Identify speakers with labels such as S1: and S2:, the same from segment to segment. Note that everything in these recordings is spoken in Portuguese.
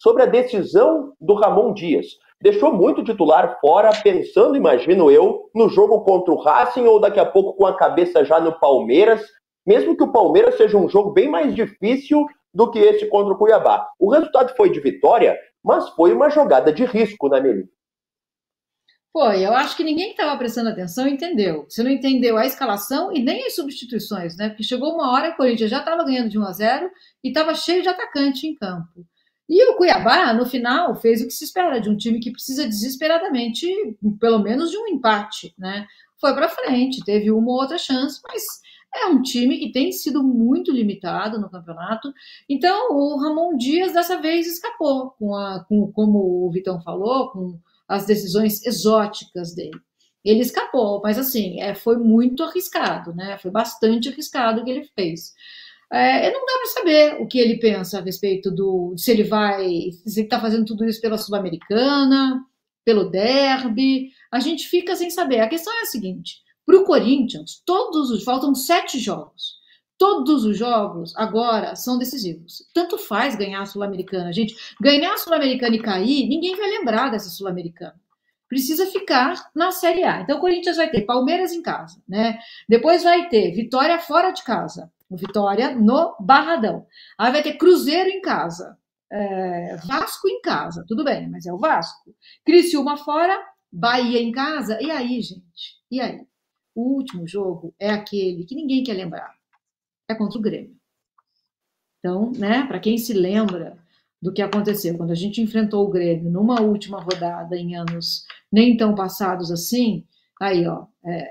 S1: sobre a decisão do Ramon Dias. Deixou muito titular fora, pensando, imagino eu, no jogo contra o Racing ou daqui a pouco com a cabeça já no Palmeiras, mesmo que o Palmeiras seja um jogo bem mais difícil do que esse contra o Cuiabá. O resultado foi de vitória, mas foi uma jogada de risco, né, Meli?
S2: Foi, eu acho que ninguém que estava prestando atenção entendeu. Você não entendeu a escalação e nem as substituições, né? Porque chegou uma hora que o Corinthians já estava ganhando de 1-0 e estava cheio de atacante em campo. E o Cuiabá, no final, fez o que se espera de um time que precisa desesperadamente, pelo menos, de um empate, né? Foi para frente, teve uma ou outra chance, mas é um time que tem sido muito limitado no campeonato. Então, o Ramon Dias dessa vez escapou, como o Vitão falou, com as decisões exóticas dele. Ele escapou, mas assim, foi muito arriscado, né? Foi bastante arriscado o que ele fez. Não dá para saber o que ele pensa a respeito se ele está fazendo tudo isso pela Sul-Americana, pelo derby. A gente fica sem saber. A questão é a seguinte: para o Corinthians, faltam 7 jogos. Todos os jogos agora são decisivos. Tanto faz ganhar a Sul-Americana, gente. Ganhar a Sul-Americana e cair, ninguém vai lembrar dessa Sul-Americana. Precisa ficar na Série A. Então o Corinthians vai ter Palmeiras em casa, né? Depois vai ter Vitória fora de casa. Vitória no Barradão. Aí vai ter Cruzeiro em casa. Vasco em casa. Tudo bem, mas é o Vasco. Criciúma fora, Bahia em casa. E aí, gente? E aí? O último jogo é aquele que ninguém quer lembrar. É contra o Grêmio. Então, né, para quem se lembra do que aconteceu quando a gente enfrentou o Grêmio numa última rodada em anos nem tão passados assim, aí, ó,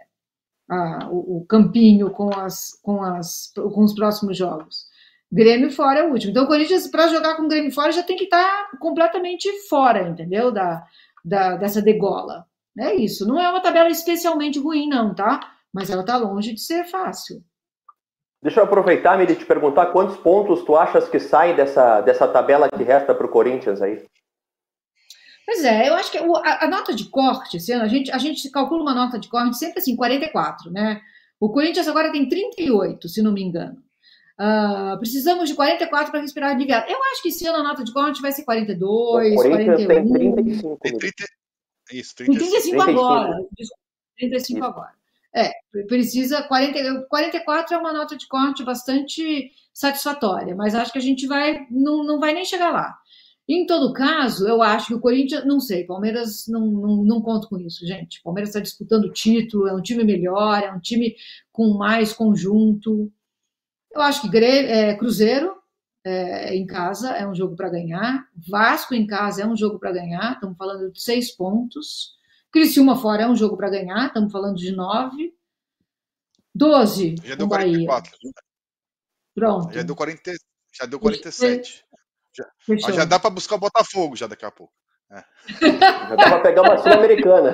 S2: o campinho com os próximos jogos. Grêmio fora é o último. Então, o Corinthians, para jogar com o Grêmio fora, já tem que estar completamente fora, entendeu? Dessa degola. É isso. Não é uma tabela especialmente ruim, não, tá? Mas ela está longe de ser fácil.
S1: Deixa eu aproveitar, Miri, e te perguntar quantos pontos tu achas que saem dessa tabela que resta para o Corinthians aí?
S2: Pois é, eu acho que a nota de corte, esse ano, a gente calcula uma nota de corte sempre assim, 44, né? O Corinthians agora tem 38, se não me engano. Precisamos de 44 para respirar aliviado. Eu acho que esse ano a nota de corte vai ser 42,
S1: o Corinthians
S2: 41.
S1: Tem 35.
S3: Tem 30, isso,
S2: 35 agora.
S1: 35
S2: agora. Precisa 44 é uma nota de corte bastante satisfatória, mas acho que a gente não vai nem chegar lá. Em todo caso, eu acho que o Corinthians, não sei, Palmeiras não conto com isso, gente. Palmeiras está disputando o título, é um time melhor, é um time com mais conjunto. Eu acho que Cruzeiro em casa é um jogo para ganhar, Vasco em casa é um jogo para ganhar, estamos falando de 6 pontos. Criciúma fora é um jogo para ganhar, estamos falando de 9. 12
S3: já
S2: com
S3: deu
S2: Bahia.
S3: 44.
S2: Pronto.
S3: Já deu 47. Já dá para buscar o Botafogo já daqui a pouco.
S1: Já dá para pegar uma Sul-Americana.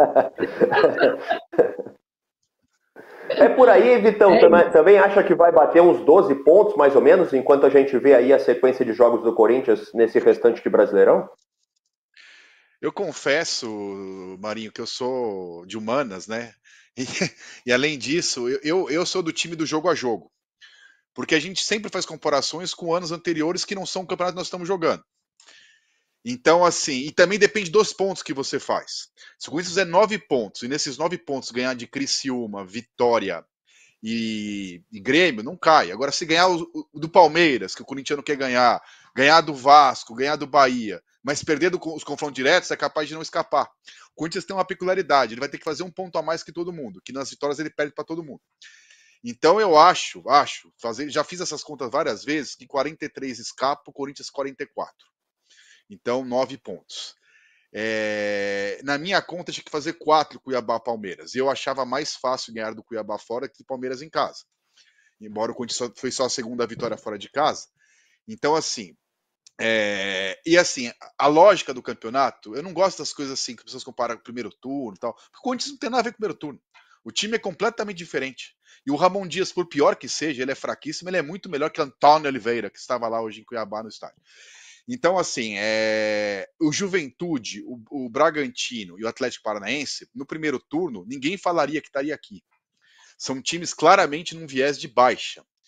S1: É por aí, Vitão, também acha que vai bater uns 12 pontos, mais ou menos, enquanto a gente vê aí a sequência de jogos do Corinthians nesse restante de Brasileirão?
S3: Eu confesso, Marinho, que eu sou de humanas, né? E além disso, eu sou do time do jogo a jogo. Porque a gente sempre faz comparações com anos anteriores que não são o campeonato que nós estamos jogando. Então, assim, e também depende dos pontos que você faz. Se o Corinthians fizer 9 pontos, e nesses 9 pontos ganhar de Criciúma, Vitória e Grêmio, não cai. Agora, se ganhar o do Palmeiras, que o corintiano quer ganhar do Vasco, ganhar do Bahia, mas perder os confrontos diretos, é capaz de não escapar. O Corinthians tem uma peculiaridade, ele vai ter que fazer um ponto a mais que todo mundo, que nas vitórias ele perde para todo mundo. Então eu acho, já fiz essas contas várias vezes, que 43 escapa, o Corinthians 44. Então, 9 pontos. Na minha conta, tinha que fazer 4 Cuiabá-Palmeiras. E eu achava mais fácil ganhar do Cuiabá fora que do Palmeiras em casa. Embora o Corinthians foi só a segunda vitória fora de casa. Então, assim... E assim, a lógica do campeonato, eu não gosto das coisas assim, que as pessoas comparam com o primeiro turno e tal. Porque o Corinthians não tem nada a ver com o primeiro turno. O time é completamente diferente. E o Ramon Dias, por pior que seja, ele é fraquíssimo, ele é muito melhor que Antônio Oliveira, que estava lá hoje em Cuiabá no estádio. Então, assim, o Juventude, o Bragantino e o Atlético Paranaense, no primeiro turno, ninguém falaria que estaria aqui. São times claramente num viés de baixa.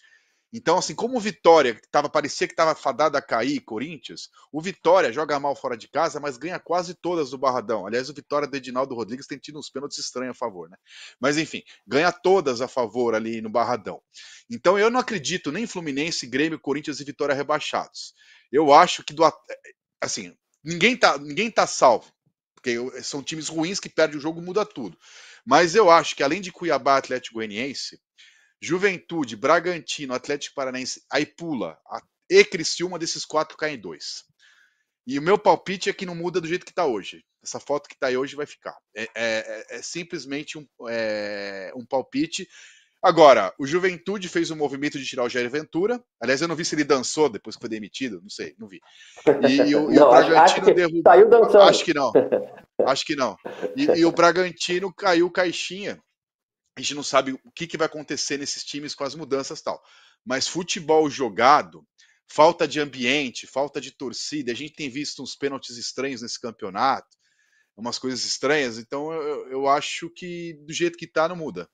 S3: Então, assim, como o Vitória parecia que estava fadado a cair, Corinthians, o Vitória joga mal fora de casa, mas ganha quase todas do Barradão. Aliás, o Vitória do Edinaldo Rodrigues tem tido uns pênaltis estranhos a favor, né? Mas, enfim, ganha todas a favor ali no Barradão. Então, eu não acredito nem em Fluminense, Grêmio, Corinthians e Vitória rebaixados. Eu acho que, assim, ninguém tá salvo, porque são times ruins que perdem o jogo, muda tudo. Mas eu acho que, além de Cuiabá, Atlético Goianiense, Juventude, Bragantino, Atlético Paranaense, aí pula. E Criciúma, desses 4 cai em 2. E o meu palpite é que não muda do jeito que está hoje. Essa foto que está aí hoje vai ficar. É simplesmente um palpite. Agora, o Juventude fez um movimento de tirar o Jair Ventura. Aliás, eu não vi se ele dançou depois que foi demitido. Não sei, não vi. E o Bragantino derrubou.
S1: Saiu dançando.
S3: Acho que não. Acho que não. E o Bragantino caiu caixinha. A gente não sabe o que vai acontecer nesses times com as mudanças e tal. Mas futebol jogado, falta de ambiente, falta de torcida. A gente tem visto uns pênaltis estranhos nesse campeonato, umas coisas estranhas. Então eu acho que do jeito que tá, não muda.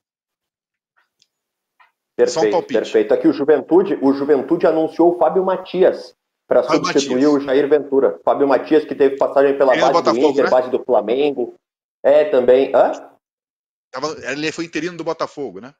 S1: Perfeito, só um palpite. Perfeito. Aqui o Juventude anunciou o Fábio Matias para substituir o Jair Ventura. Fábio Matias, que teve passagem pela base do Inter, né? Base do Flamengo. Também.
S3: Ele foi interino do Botafogo, né?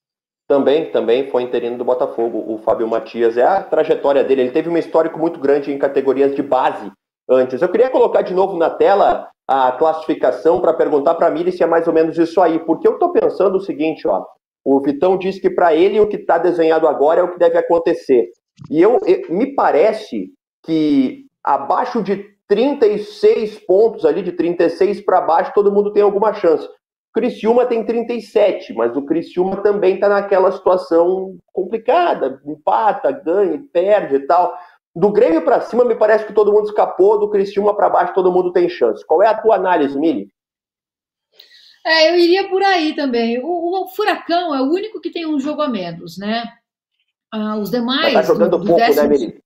S1: Também foi interino do Botafogo. O Fábio Matias, é a trajetória dele. Ele teve um histórico muito grande em categorias de base antes. Eu queria colocar de novo na tela a classificação para perguntar para a Miri se é mais ou menos isso aí. Porque eu estou pensando o seguinte, ó. O Vitão disse que para ele o que está desenhado agora é o que deve acontecer. E me parece que abaixo de 36 pontos ali, de 36 para baixo, todo mundo tem alguma chance. O Criciúma tem 37, mas o Criciúma também está naquela situação complicada, empata, ganha, perde e tal. Do Grêmio para cima, me parece que todo mundo escapou, do Criciúma para baixo todo mundo tem chance. Qual é a tua análise, Mili?
S2: Eu iria por aí também. O Furacão é o único que tem um jogo a menos, né? Os demais...
S1: Mas tá jogando pouco, né, Mili?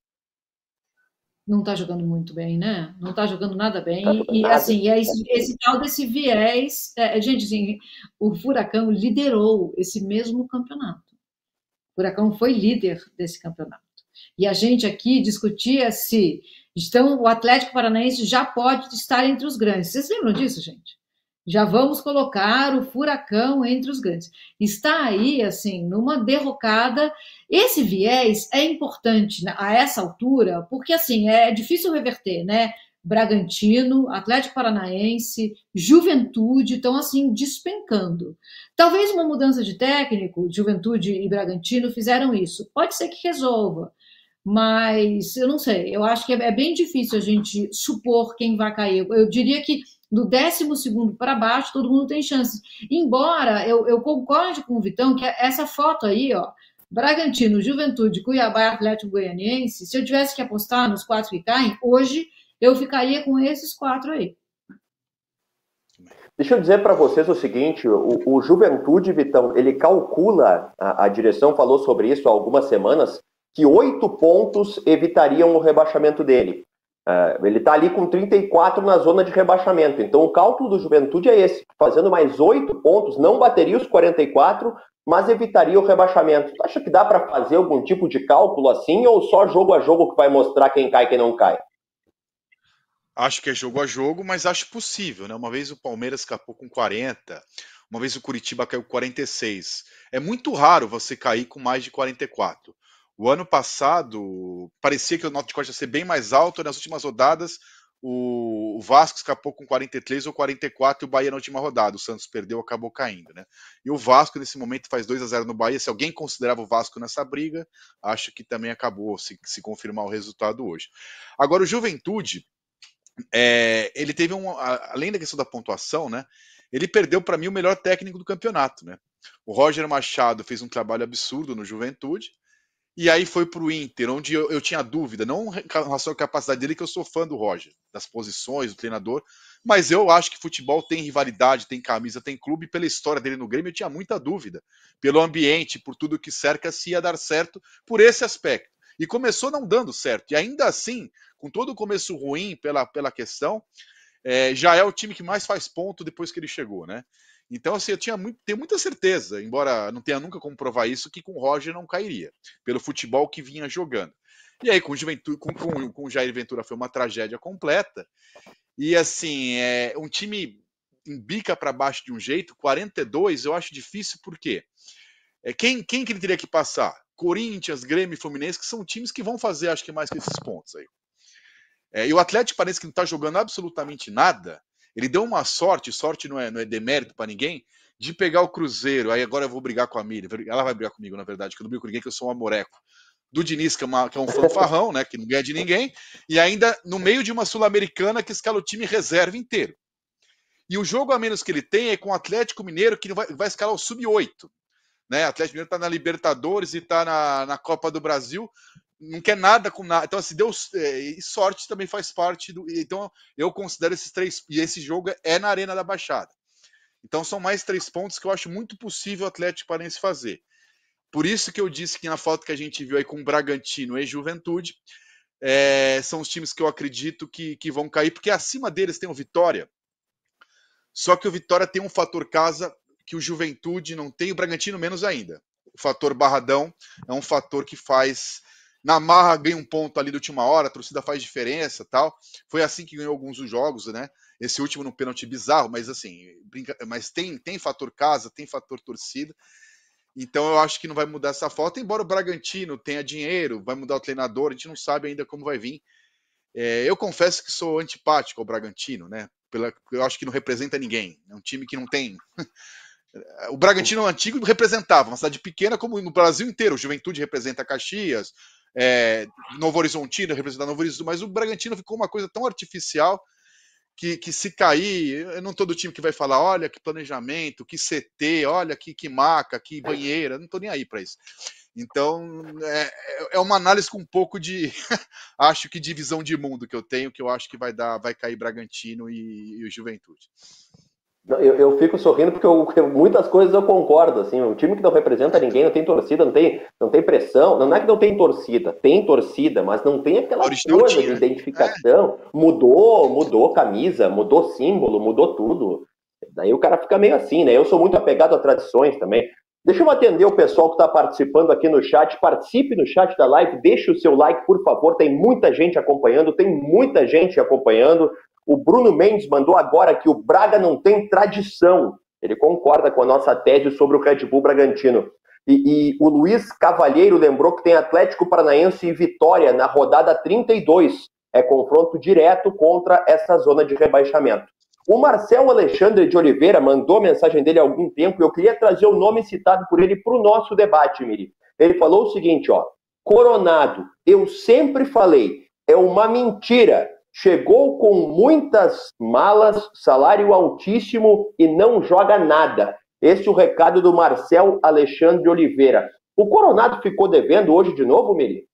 S2: Não está jogando muito bem, né? Não está jogando nada bem. E nada. Assim, esse tal desse viés... gente, assim, o Furacão liderou esse mesmo campeonato. O Furacão foi líder desse campeonato. E a gente aqui discutia se... Então, o Atlético Paranaense já pode estar entre os grandes. Vocês lembram disso, gente? Já vamos colocar o Furacão entre os grandes. Está aí, assim, numa derrocada. Esse viés é importante a essa altura, porque, assim, é difícil reverter, né? Bragantino, Atlético Paranaense, Juventude estão, assim, despencando. Talvez uma mudança de técnico, Juventude e Bragantino fizeram isso. Pode ser que resolva, mas eu não sei. Eu acho que é bem difícil a gente supor quem vai cair. Eu diria que do 12º para baixo, todo mundo tem chances. Embora eu concorde com o Vitão que essa foto aí, ó, Bragantino, Juventude, Cuiabá e Atlético Goianiense, se eu tivesse que apostar nos 4 que caem, hoje eu ficaria com esses 4 aí.
S1: Deixa eu dizer para vocês o seguinte, o Juventude, Vitão, ele calcula, a direção falou sobre isso há algumas semanas, que 8 pontos evitariam o rebaixamento dele. Ele está ali com 34 na zona de rebaixamento. Então, o cálculo do Juventude é esse. Fazendo mais 8 pontos, não bateria os 44, mas evitaria o rebaixamento. Tu acha que dá para fazer algum tipo de cálculo assim, ou só jogo a jogo que vai mostrar quem cai e quem não cai?
S3: Acho que é jogo a jogo, mas acho possível, né? Uma vez o Palmeiras escapou com 40, uma vez o Curitiba caiu com 46. É muito raro você cair com mais de 44. O ano passado, parecia que o nosso corte ia ser bem mais alto. Nas últimas rodadas, o Vasco escapou com 43 ou 44 e o Bahia na última rodada. O Santos perdeu, acabou caindo, né? E o Vasco, nesse momento, faz 2-0 no Bahia. Se alguém considerava o Vasco nessa briga, acho que também acabou, se confirmar o resultado hoje. Agora, o Juventude, ele teve além da questão da pontuação, né? Ele perdeu, para mim, o melhor técnico do campeonato, né? O Roger Machado fez um trabalho absurdo no Juventude. E aí foi para o Inter, onde eu tinha dúvida, não em relação à capacidade dele, que eu sou fã do Roger, das posições, do treinador, mas eu acho que futebol tem rivalidade, tem camisa, tem clube, e pela história dele no Grêmio eu tinha muita dúvida, pelo ambiente, por tudo que cerca, se ia dar certo por esse aspecto. E começou não dando certo, e ainda assim, com todo o começo ruim pela questão, já é o time que mais faz ponto depois que ele chegou, né? Então, assim, tenho muita certeza, embora não tenha nunca como provar isso, que com o Roger não cairia, pelo futebol que vinha jogando. E aí, com o Jair Ventura foi uma tragédia completa. E, assim, um time embica para baixo de um jeito, 42 eu acho difícil, por quê? Quem que ele teria que passar? Corinthians, Grêmio e Fluminense, que são times que vão fazer, acho que mais que esses pontos aí. E o Atlético parece que não está jogando absolutamente nada. Ele deu uma sorte não é demérito para ninguém, de pegar o Cruzeiro. Aí agora eu vou brigar com a Miriam. Ela vai brigar comigo, na verdade, que eu não brigo com ninguém, que eu sou um amoreco. Do Diniz, que é um fanfarrão, né, que não ganha de ninguém, e ainda no meio de uma Sul-Americana que escala o time reserva inteiro. E o jogo a menos que ele tem é com o Atlético Mineiro, que vai escalar o Sub-8. Né? O Atlético Mineiro está na Libertadores e está na Copa do Brasil, não quer nada com nada. Então, assim, e sorte também faz parte do. Então, eu considero esses 3. E esse jogo é na Arena da Baixada. Então, são mais 3 pontos que eu acho muito possível o Atlético Paranaense fazer. Por isso que eu disse que na foto que a gente viu aí com o Bragantino e Juventude, são os times que eu acredito que vão cair, porque acima deles tem o Vitória. Só que o Vitória tem um fator casa que o Juventude não tem, o Bragantino menos ainda. O fator Barradão é um fator que faz. Na marra ganha um ponto ali da última hora, a torcida faz diferença, tal. Foi assim que ganhou alguns dos jogos, né? Esse último no pênalti bizarro, mas assim, mas tem fator casa, tem fator torcida. Então eu acho que não vai mudar essa foto, embora o Bragantino tenha dinheiro, vai mudar o treinador, a gente não sabe ainda como vai vir. Eu confesso que sou antipático ao Bragantino, né? Eu acho que não representa ninguém. É um time que não tem. O Bragantino antigo representava uma cidade pequena, como no Brasil inteiro. O Juventude representa Caxias, Novo Horizontino representa Novo Horizonte, mas o Bragantino ficou uma coisa tão artificial que se cair, eu não estou do time que vai falar, olha que planejamento, que CT, olha que maca, que banheira, não estou nem aí para isso. Então, é uma análise com um pouco de, acho que de visão de mundo que eu tenho, que eu acho que vai cair Bragantino e o Juventude.
S1: Eu fico sorrindo porque muitas coisas eu concordo, assim, um time que não representa ninguém, não tem torcida, não tem pressão, não é que não tem torcida, mas não tem aquela coisa de identificação, mudou camisa, mudou símbolo, mudou tudo, daí o cara fica meio assim, né, eu sou muito apegado a tradições também. Deixa eu atender o pessoal que está participando aqui no chat, participe no chat da live, deixe o seu like, por favor, tem muita gente acompanhando, O Bruno Mendes mandou agora que o Braga não tem tradição. Ele concorda com a nossa tese sobre o Red Bull Bragantino. E o Luiz Cavalheiro lembrou que tem Atlético Paranaense e Vitória na rodada 32. É confronto direto contra essa zona de rebaixamento. O Marcel Alexandre de Oliveira mandou a mensagem dele há algum tempo e eu queria trazer o nome citado por ele para o nosso debate, Miri. Ele falou o seguinte, ó. Coronado, eu sempre falei, é uma mentira. Chegou com muitas malas, salário altíssimo e não joga nada. Esse é o recado do Marcel Alexandre de Oliveira. O Coronado ficou devendo hoje de novo, Miri?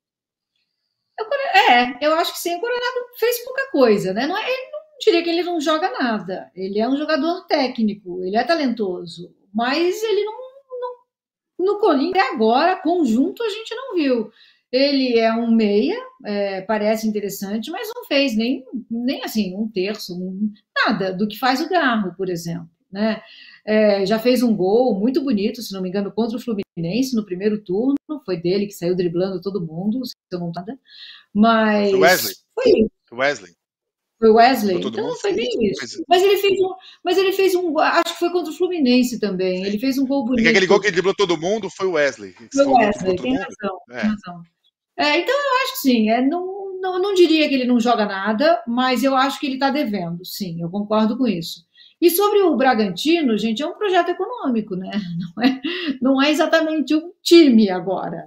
S2: Eu acho que sim, o Coronado fez pouca coisa, né? Não diria que ele não joga nada. Ele é um jogador técnico, ele é talentoso, mas ele no Corinthians agora, conjunto, a gente não viu. Ele é um meia, parece interessante, mas não fez nem assim um terço, nada do que faz o Garro, por exemplo, né? Já fez um gol muito bonito, se não me engano, contra o Fluminense no primeiro turno, foi dele que saiu driblando todo mundo, se eu não nada, mas
S3: foi Wesley.
S2: Foi Wesley? Então não foi bem isso. Mas ele fez um. Acho que foi contra o Fluminense também. Ele fez um gol bonito.
S3: Aquele gol que ele driblou todo mundo foi o Wesley.
S2: Foi o Wesley, tem razão. Então eu acho que sim. Não diria que ele não joga nada, mas eu acho que ele está devendo, sim, eu concordo com isso. E sobre o Bragantino, gente, é um projeto econômico, né? Não é exatamente um time agora.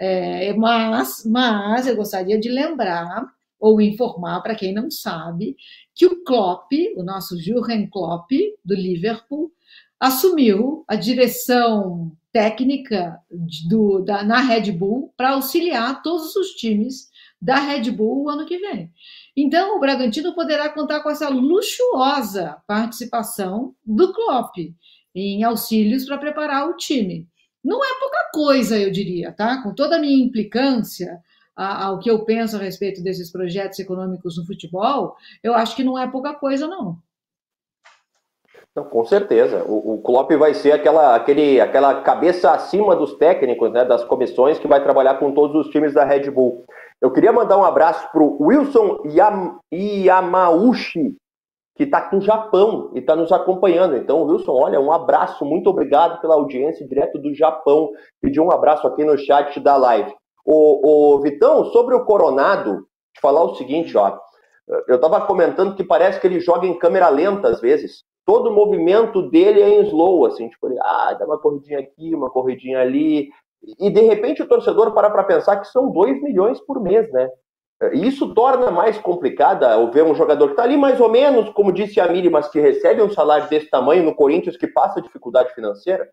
S2: Mas eu gostaria de lembrar ou informar para quem não sabe, que o Klopp, o nosso Jürgen Klopp, do Liverpool, assumiu a direção técnica na Red Bull para auxiliar todos os times da Red Bull o ano que vem. Então, o Bragantino poderá contar com essa luxuosa participação do Klopp em auxílios para preparar o time. Não é pouca coisa, eu diria, tá? Com toda a minha implicância ao que eu penso a respeito desses projetos econômicos no futebol, eu acho que não é pouca coisa, não.
S1: Não, com certeza. O Klopp vai ser aquela cabeça acima dos técnicos, né, das comissões, que vai trabalhar com todos os times da Red Bull. Eu queria mandar um abraço para o Wilson Yamauchi, que está aqui no Japão e está nos acompanhando. Então, Wilson, olha, um abraço, muito obrigado pela audiência direto do Japão. Pedi um abraço aqui no chat da live. O Vitão, sobre o Coronado, te falar o seguinte, ó. Eu estava comentando que parece que ele joga em câmera lenta às vezes. Todo o movimento dele é em slow, assim, tipo, ele dá uma corridinha aqui, uma corridinha ali. E de repente o torcedor para pensar que são 2 milhões por mês, né? E isso torna mais complicada ver um jogador que está ali mais ou menos, como disse a Miri, mas que recebe um salário desse tamanho no Corinthians, que passa dificuldade financeira.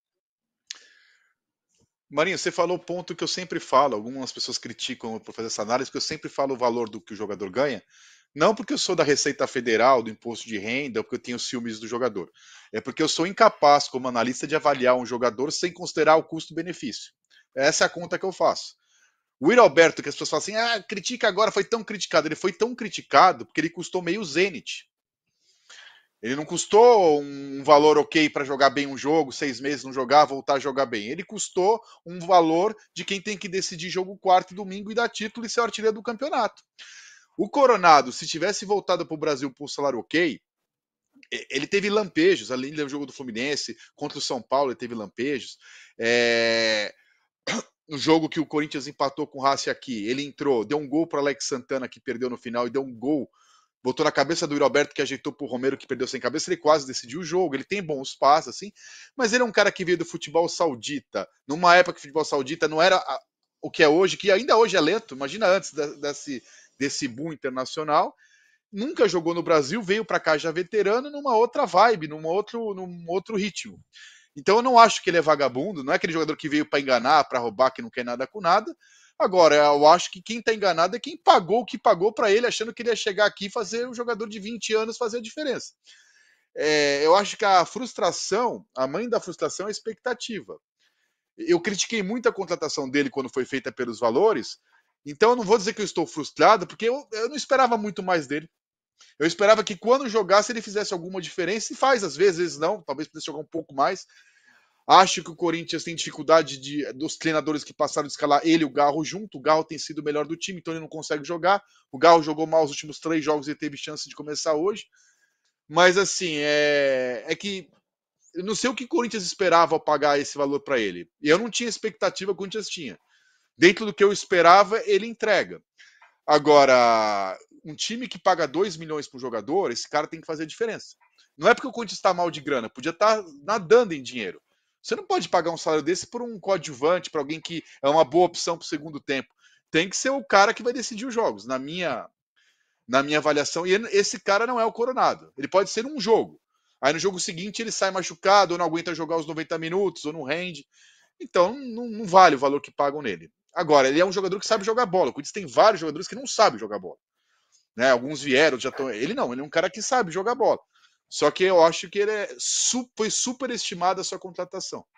S3: Marinho, você falou o ponto que eu sempre falo. Algumas pessoas criticam por fazer essa análise, porque eu sempre falo o valor do que o jogador ganha. Não porque eu sou da Receita Federal, do Imposto de Renda, ou porque eu tenho ciúmes do jogador. É porque eu sou incapaz, como analista, de avaliar um jogador sem considerar o custo-benefício. Essa é a conta que eu faço. O Yuri Alberto, que as pessoas falam assim, critica agora, foi tão criticado. Ele foi tão criticado porque ele custou meio Zenit. Ele não custou um valor ok para jogar bem um jogo, 6 meses não jogar, voltar a jogar bem. Ele custou um valor de quem tem que decidir jogo quarto e domingo e dar título e ser artilheiro do campeonato. O Coronado, se tivesse voltado para o Brasil por salário ok, ele teve lampejos, além do jogo do Fluminense, contra o São Paulo, ele teve lampejos. No jogo que o Corinthians empatou com o Racing aqui, ele entrou, deu um gol para Alex Santana, que perdeu no final, e deu um gol, botou na cabeça do Yuri Alberto, que ajeitou para o Romero, que perdeu sem cabeça. Ele quase decidiu o jogo, ele tem bons passos, assim, mas ele é um cara que veio do futebol saudita, numa época que o futebol saudita não era o que é hoje, que ainda hoje é lento, imagina antes desse boom internacional. Nunca jogou no Brasil, veio para cá já veterano, numa outra vibe, num outro ritmo. Então eu não acho que ele é vagabundo, não é aquele jogador que veio para enganar, para roubar, que não quer nada com nada. Agora, eu acho que quem está enganado é quem pagou o que pagou para ele, achando que ele ia chegar aqui e fazer um jogador de 20 anos fazer a diferença. Eu acho que a frustração, a mãe da frustração é a expectativa. Eu critiquei muito a contratação dele quando foi feita pelos valores, então eu não vou dizer que eu estou frustrado, porque eu não esperava muito mais dele. Eu esperava que quando jogasse ele fizesse alguma diferença, e faz às vezes não, talvez pudesse jogar um pouco mais. Acho que o Corinthians tem dificuldade dos treinadores que passaram de escalar ele e o Garro junto. O Garro tem sido o melhor do time, então ele não consegue jogar. O Garro jogou mal os últimos 3 jogos e teve chance de começar hoje. Mas assim, que eu não sei o que o Corinthians esperava ao pagar esse valor para ele. E eu não tinha expectativa, o Corinthians tinha. Dentro do que eu esperava, ele entrega. Agora, um time que paga 2 milhões por jogador, esse cara tem que fazer a diferença. Não é porque o Corinthians está mal de grana, podia estar nadando em dinheiro. Você não pode pagar um salário desse por um coadjuvante, para alguém que é uma boa opção para o segundo tempo. Tem que ser o cara que vai decidir os jogos, na minha avaliação. E esse cara não é o Coronado. Ele pode ser um jogo. Aí no jogo seguinte ele sai machucado, ou não aguenta jogar os 90 minutos, ou não rende. Então não vale o valor que pagam nele. Agora, ele é um jogador que sabe jogar bola. O Corinthians tem vários jogadores que não sabem jogar bola. Né? Alguns vieram, já estão. Ele não, ele é um cara que sabe jogar bola. Só que eu acho que ele foi superestimada a sua contratação.